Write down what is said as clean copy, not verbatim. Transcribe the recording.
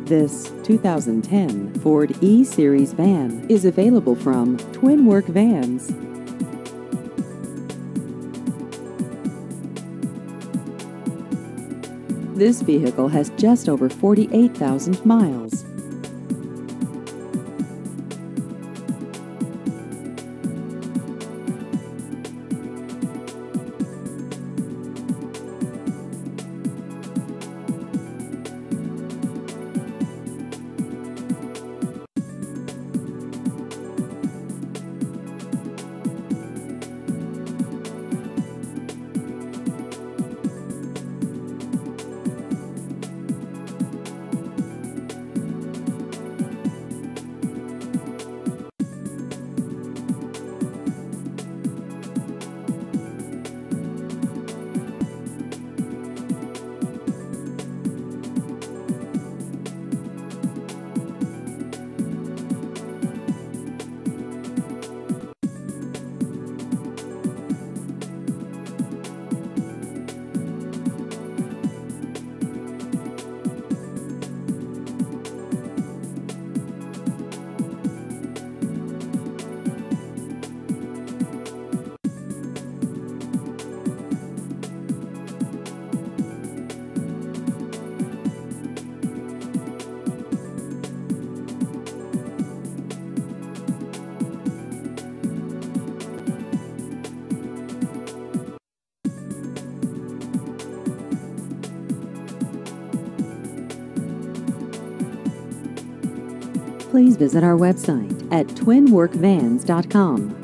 This 2010 Ford E-Series van is available from Twin Work Vans. This vehicle has just over 48,000 miles. Please visit our website at twinworkvans.com.